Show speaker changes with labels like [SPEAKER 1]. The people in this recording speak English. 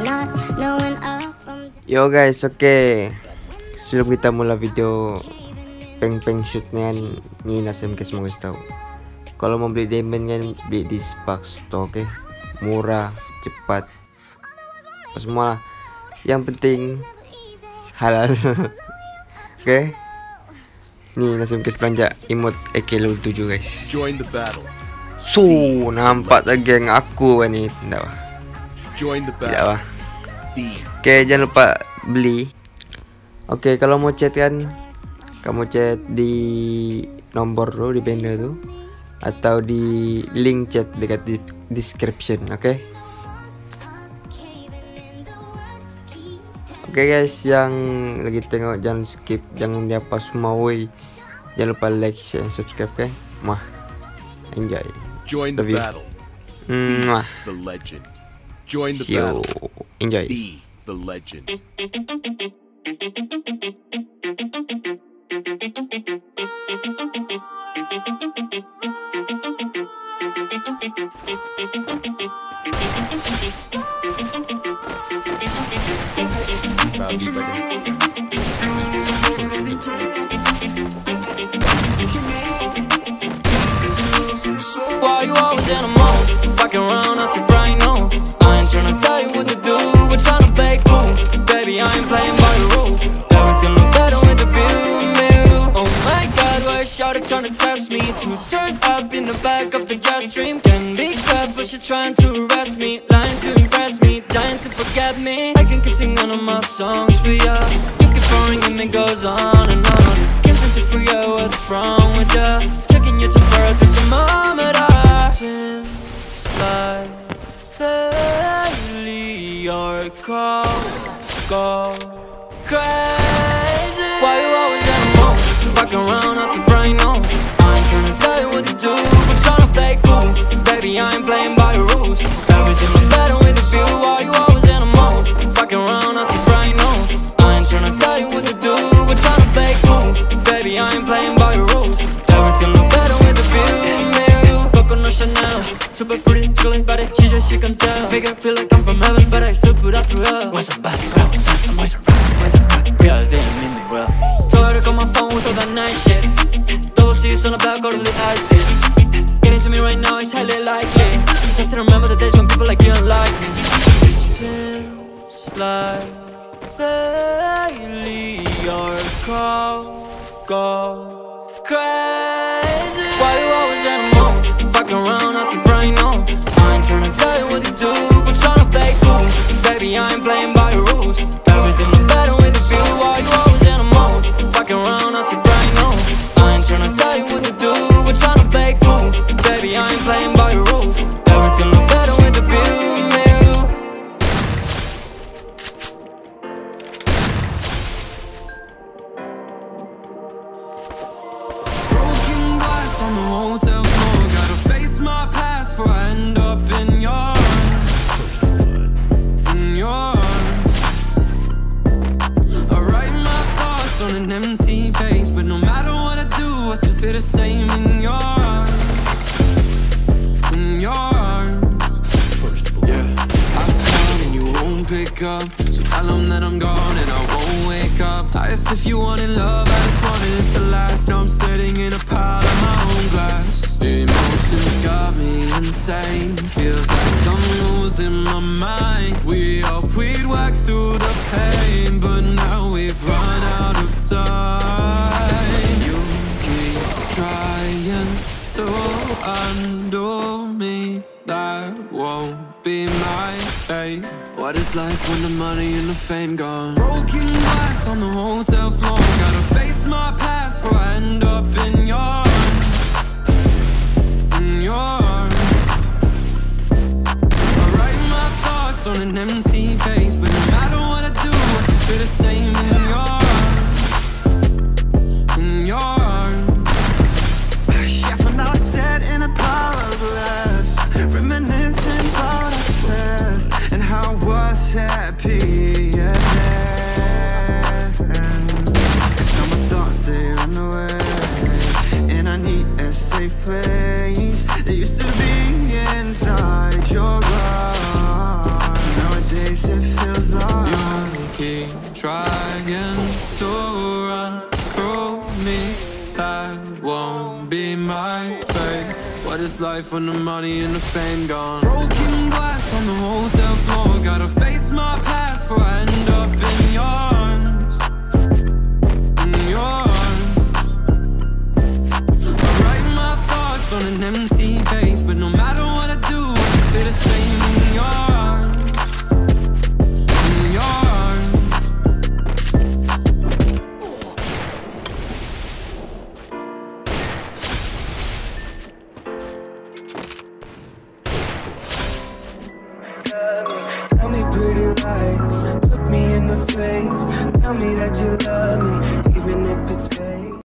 [SPEAKER 1] Yo guys, oke. Sebelum kita mulai video peng shoot nian, ni nasem guys mau kasih tahu. Kalau mau beli diamond kan beli di Spark Store, oke. Murah, cepat. Semua lah. Yang penting halal. Oke. Nih nasem guys belanja emote EK level 7 guys.
[SPEAKER 2] Join the battle.
[SPEAKER 1] So, nampak tak geng aku ni, enggak wah.
[SPEAKER 2] Join the
[SPEAKER 1] Tidak
[SPEAKER 2] battle.
[SPEAKER 1] wah. Oke, jangan lupa beli. Oke, kalau mau chat kan kamu chat di nomor tuh di banner tuh atau di link chat dekat di description, oke? Oke guys, yang lagi tengok jangan skip, jangan diapa semua woi. Jangan lupa like, share, subscribe, oke? Mah. Enjoy.
[SPEAKER 2] Join the battle.
[SPEAKER 1] Mwah.
[SPEAKER 2] The legend. Join the
[SPEAKER 1] See you.
[SPEAKER 2] battle.
[SPEAKER 1] Enjoy.
[SPEAKER 2] Be the legend.
[SPEAKER 3] Why you always in a mode? Fucking around up to bright no. I ain't tryna tell you what to do, we're tryna play cool. Baby, I ain't playing by the rules. Everything look better with the view. Oh my god, why is shawty tryna test me? To turn up in the back of the jet stream. Can be good, but she trying to arrest me. Lying to impress me, dying to forget me. I can keep singing all my songs for ya. You keep pouring and it goes on and on. Can't seem to figure out what's wrong with ya. Checking your temperature, thermometer. Seems like lately your call go crazy. Why you always in a mood? Fucking around up to brain on. I ain't tryna tell you what to do, I'm tryna play cool. Baby, I ain't playing by the rules. Everything look better with a view. Why you always in a mood? Fucking around up to brain on. I ain't tryna tell you what to do, we're tryna play cool. Baby, I ain't playing by the rules. Everything look better with a view. No Chanel, super pretty, chilling body, she just she can tell. Make her feel like I'm from heaven, but I still put out through hell. Where's some bad girls? I'm always around with the rock. Realize they ain't mean me well. Told her to call my phone with all that nice shit. Double C's on the back, go to the IC. Getting to me right now is highly likely. Cause I still remember the days when people like you don't like me. Seems like lately your call go crazy. Why you always in a mood? Fucking around up to brain on. I ain't tryna tell you what to do, but tryna play cool. Baby, I ain't playing by the rules. Everything look better with a view. Why you always in a mood? Fucking around up to brain on. I ain't tryna tell you what to do, but tryna play cool. Baby, I ain't playing by the rules. Everything look better with a view. Broken glass on the hotel floor. Gotta face my past before I end up in your arms. In your arms. I write my thoughts on an empty page, but no matter what I do, I still feel the same in your arms. In your arms. Yeah, I've called and you won't pick up, so tell them that I'm gone and I won't wake up. I asked if you wanted love, I just wanted it to last. Now I'm sitting in a pile of my own glass. The emotions got me insane. Feels like I'm losing my mind. We hoped we'd work through the pain, but now we've run out of time. You keep trying to undo me. That won't be my fate. What is life when the money and the fame gone? Broken glass on the hotel floor. Gotta face my past before I end up in your arms. In your arms. I write my thoughts on an empty page, but no matter what I do, I still feel the same in your arms. In your arms.
[SPEAKER 4] Yeah, for now I sat in a pile of glass, reminiscing about the past and how I was happy at that. Cause now my thoughts, they run away, and I need a safe place that used to be inside your arms. Nowadays it feels like
[SPEAKER 3] you keep trying to run through me. That won't be my fate. What is life when the money and the fame gone? Broken glass on the hotel floor. Gotta face my past before I end up in your arms. In your arms. I write my thoughts on an empty page, but no matter what I do, I feel the same in your arms. In your arms.
[SPEAKER 4] Tell me pretty lies,